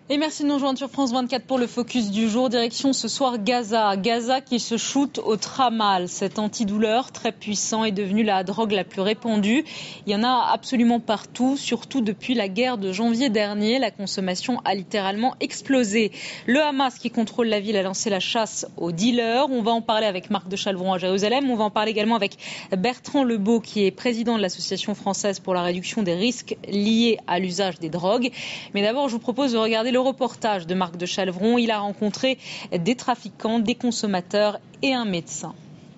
Et merci de nous rejoindre sur France 24 pour le focus du jour. Direction ce soir Gaza. Gaza qui se shoote au tramadol. Cet antidouleur très puissant est devenu la drogue la plus répandue. Il y en a absolument partout, surtout depuis la guerre de janvier dernier. La consommation a littéralement explosé. Le Hamas qui contrôle la ville a lancé la chasse aux dealers. On va en parler avec Marc de Chalvron à Jérusalem. On va en parler également avec Bertrand Lebeau qui est président de l'Association française pour la réduction des risques liés à l'usage des drogues. Mais d'abord, je vous propose de regarder le reportage de Marc de Chalvron. Il a rencontré des trafiquants, des consommateurs et un médecin.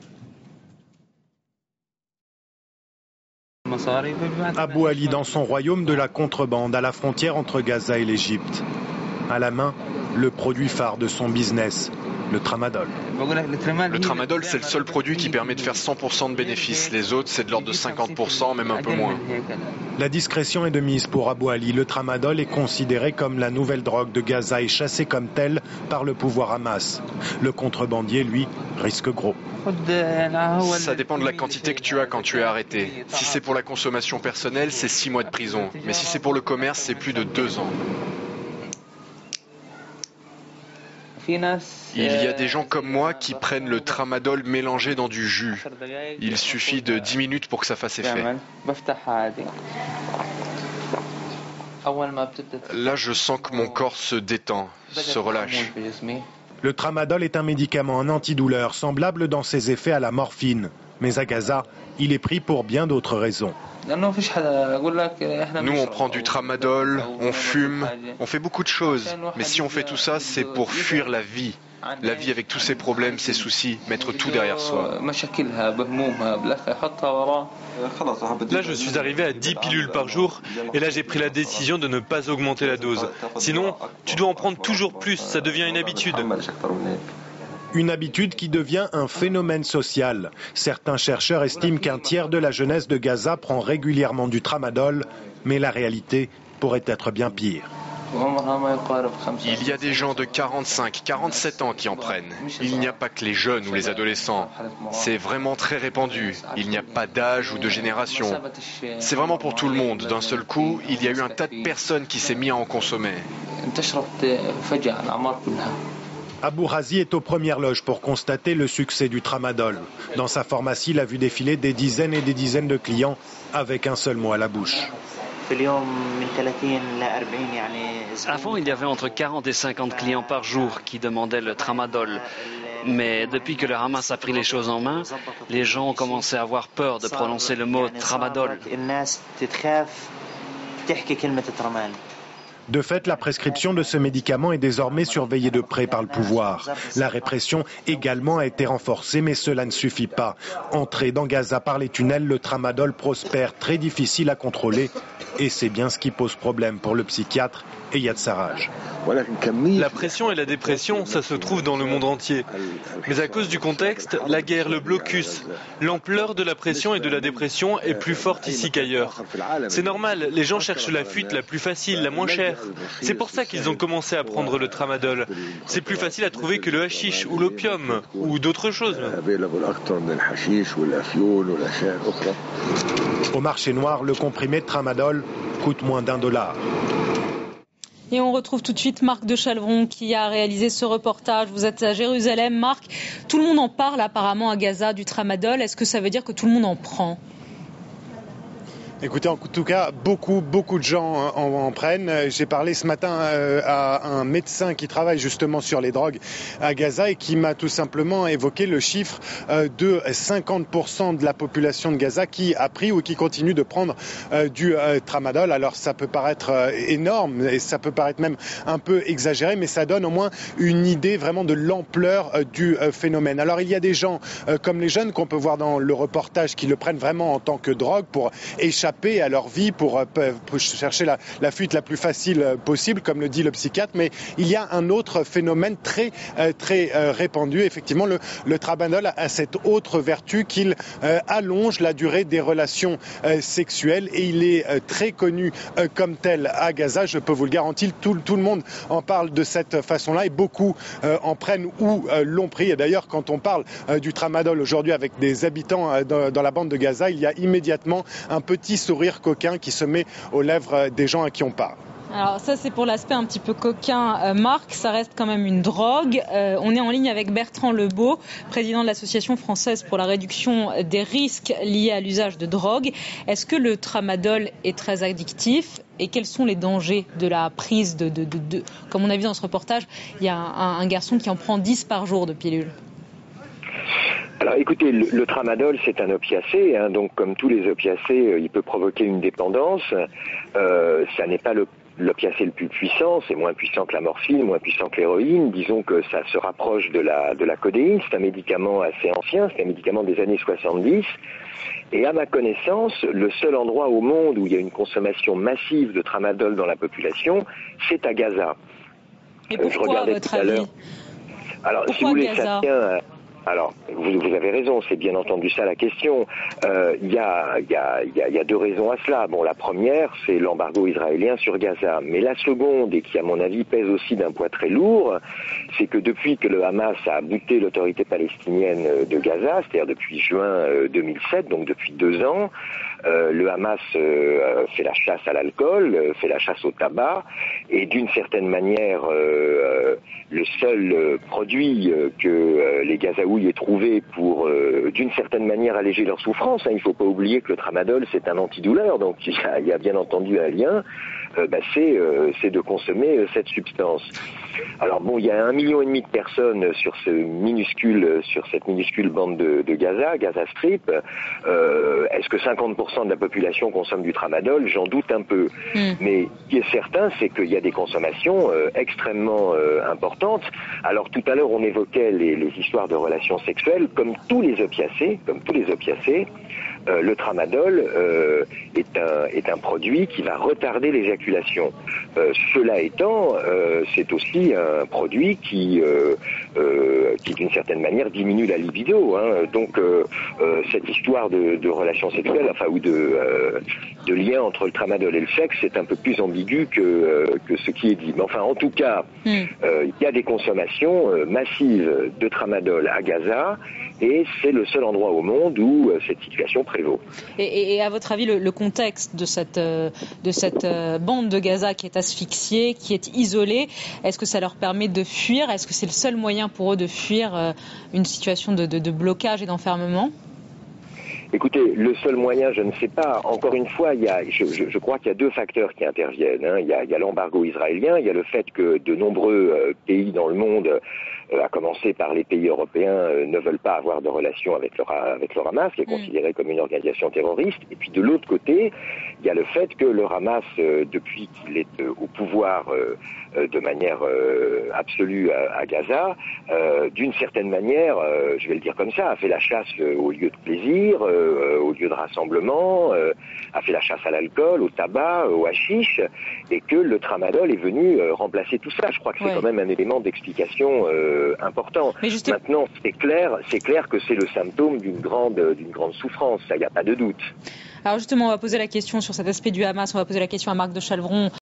Abou Ali dans son royaume de la contrebande à la frontière entre Gaza et l'Égypte. À la main, le produit phare de son business, le tramadol. Le tramadol, c'est le seul produit qui permet de faire 100% de bénéfices. Les autres, c'est de l'ordre de 50%, même un peu moins. La discrétion est de mise pour Abou Ali. Le tramadol est considéré comme la nouvelle drogue de Gaza et chassé comme tel par le pouvoir Hamas. Le contrebandier, lui, risque gros. Ça dépend de la quantité que tu as quand tu es arrêté. Si c'est pour la consommation personnelle, c'est 6 mois de prison. Mais si c'est pour le commerce, c'est plus de 2 ans. Il y a des gens comme moi qui prennent le tramadol mélangé dans du jus. Il suffit de 10 minutes pour que ça fasse effet. Là, je sens que mon corps se détend, se relâche. Le tramadol est un médicament, un antidouleur, semblable dans ses effets à la morphine. Mais à Gaza, il est pris pour bien d'autres raisons. Nous, on prend du tramadol, on fume, on fait beaucoup de choses. Mais si on fait tout ça, c'est pour fuir la vie. La vie avec tous ses problèmes, ses soucis, mettre tout derrière soi. Là, je suis arrivé à 10 pilules par jour et là, j'ai pris la décision de ne pas augmenter la dose. Sinon, tu dois en prendre toujours plus, ça devient une habitude. Une habitude qui devient un phénomène social. Certains chercheurs estiment qu'un tiers de la jeunesse de Gaza prend régulièrement du tramadol, mais la réalité pourrait être bien pire. Il y a des gens de 45, 47 ans qui en prennent. Il n'y a pas que les jeunes ou les adolescents. C'est vraiment très répandu. Il n'y a pas d'âge ou de génération. C'est vraiment pour tout le monde. D'un seul coup, il y a eu un tas de personnes qui s'est mis à en consommer. Abou Razi est aux premières loges pour constater le succès du tramadol. Dans sa pharmacie, il a vu défiler des dizaines et des dizaines de clients avec un seul mot à la bouche. Avant, il y avait entre 40 et 50 clients par jour qui demandaient le tramadol. Mais depuis que le Hamas a pris les choses en main, les gens ont commencé à avoir peur de prononcer le mot tramadol. De fait, la prescription de ce médicament est désormais surveillée de près par le pouvoir. La répression également a été renforcée, mais cela ne suffit pas. Entré dans Gaza par les tunnels, le tramadol prospère, très difficile à contrôler. Et c'est bien ce qui pose problème pour le psychiatre Eyad Sarraj. La pression et la dépression, ça se trouve dans le monde entier. Mais à cause du contexte, la guerre, le blocus, l'ampleur de la pression et de la dépression est plus forte ici qu'ailleurs. C'est normal, les gens cherchent la fuite la plus facile, la moins chère. C'est pour ça qu'ils ont commencé à prendre le tramadol. C'est plus facile à trouver que le hashish ou l'opium ou d'autres choses. Au marché noir, le comprimé de tramadol coûte moins d'$1. Et on retrouve tout de suite Marc de Chalvron qui a réalisé ce reportage. Vous êtes à Jérusalem, Marc. Tout le monde en parle apparemment à Gaza du tramadol. Est-ce que ça veut dire que tout le monde en prend ? Écoutez, en tout cas, beaucoup de gens en prennent. J'ai parlé ce matin à un médecin qui travaille justement sur les drogues à Gaza et qui m'a tout simplement évoqué le chiffre de 50% de la population de Gaza qui a pris ou qui continue de prendre du tramadol. Alors ça peut paraître énorme et ça peut paraître même un peu exagéré, mais ça donne au moins une idée vraiment de l'ampleur du phénomène. Alors il y a des gens comme les jeunes qu'on peut voir dans le reportage qui le prennent vraiment en tant que drogue pour échapper à leur vie, pour chercher la fuite la plus facile possible, comme le dit le psychiatre. Mais il y a un autre phénomène très répandu. Effectivement, le tramadol a cette autre vertu qu'il allonge la durée des relations sexuelles et il est très connu comme tel à Gaza. Je peux vous le garantir, tout le monde en parle de cette façon-là et beaucoup en prennent ou l'ont pris. Et d'ailleurs, quand on parle du tramadol aujourd'hui avec des habitants dans la bande de Gaza, il y a immédiatement un petit sourire coquin qui se met aux lèvres des gens à qui on parle. Alors ça c'est pour l'aspect un petit peu coquin, Marc, ça reste quand même une drogue. On est en ligne avec Bertrand Lebeau, président de l'Association française pour la réduction des risques liés à l'usage de drogue. Est-ce que le tramadol est très addictif et quels sont les dangers de la prise de comme on a vu dans ce reportage, il y a un garçon qui en prend 10 par jour de pilules. Alors écoutez, le tramadol c'est un opiacé, hein, donc comme tous les opiacés, il peut provoquer une dépendance. Ça n'est pas l'opiacé le plus puissant, c'est moins puissant que la morphine, moins puissant que l'héroïne. Disons que ça se rapproche de la codéine, c'est un médicament assez ancien, c'est un médicament des années 70. Et à ma connaissance, le seul endroit au monde où il y a une consommation massive de tramadol dans la population, c'est à Gaza. Et pourquoi, à votre avis ? Alors, pourquoi si vous voulez, Gaza ? ça tient... Alors, vous avez raison, c'est bien entendu ça la question. Il y a deux raisons à cela. Bon, la première, c'est l'embargo israélien sur Gaza. Mais la seconde, et qui à mon avis pèse aussi d'un poids très lourd, c'est que depuis que le Hamas a buté l'autorité palestinienne de Gaza, c'est-à-dire depuis juin 2007, donc depuis 2 ans, le Hamas fait la chasse à l'alcool, fait la chasse au tabac, et d'une certaine manière, le seul produit que les Gazaouis aient trouvé pour, d'une certaine manière, alléger leur souffrance, hein, il ne faut pas oublier que le tramadol, c'est un antidouleur, donc il y a bien entendu un lien, c'est de consommer cette substance. Alors bon, il y a 1,5 million de personnes sur cette minuscule bande de Gaza Strip. Est-ce que 50% de la population consomme du tramadol ? J'en doute un peu. Mais ce qui est certain, c'est qu'il y a des consommations extrêmement importantes. Alors tout à l'heure, on évoquait les histoires de relations sexuelles. Comme tous les opiacés, le tramadol est un produit qui va retarder l'éjaculation. Cela étant, c'est aussi un produit qui d'une certaine manière diminue la libido. Hein. Donc cette histoire de relations sexuelles, ou de lien entre le tramadol et le sexe, c'est un peu plus ambigu que ce qui est dit. Mais enfin, en tout cas, il y a des consommations massives de tramadol à Gaza, et c'est le seul endroit au monde où cette situation prévaut. Et à votre avis, le contexte de cette bande de Gaza qui est asphyxiée, qui est isolée, est-ce que ça leur permet de fuir ? Est-ce que c'est le seul moyen pour eux de fuir une situation de blocage et d'enfermement ? Écoutez, le seul moyen, je ne sais pas. Encore une fois, je crois qu'il y a 2 facteurs qui interviennent. Hein. Il y a l'embargo israélien, il y a le fait que de nombreux pays dans le monde, à commencer par les pays européens, ne veulent pas avoir de relation avec le Hamas, qui est considéré comme une organisation terroriste. Et puis de l'autre côté, il y a le fait que le Hamas, depuis qu'il est au pouvoir de manière absolue à Gaza, d'une certaine manière, je vais le dire comme ça, a fait la chasse aux lieux de plaisir, aux lieux de rassemblement, a fait la chasse à l'alcool, au tabac, au hashish, et que le tramadol est venu remplacer tout ça. Je crois que c'est quand même un élément d'explication important. Maintenant, c'est clair que c'est le symptôme d'une grande souffrance, ça, il n'y a pas de doute. Alors justement, on va poser la question sur cet aspect du Hamas, on va poser la question à Marc de Chalvron.